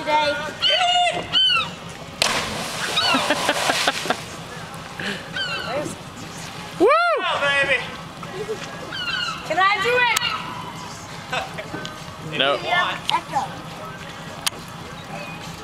today. Woo! Oh, baby. Can I do it? No. Echo.